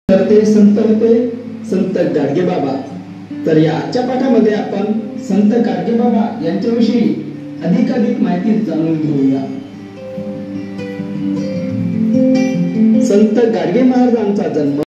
तर ते संत होते संत गाडगेबाबा। तर या आजच्या पाठामध्ये आपण संत गाडगेबाबा यांच्याविषयी अधिक माहिती जाणून घेऊया। संत गाडगे महाराजांचा जन्म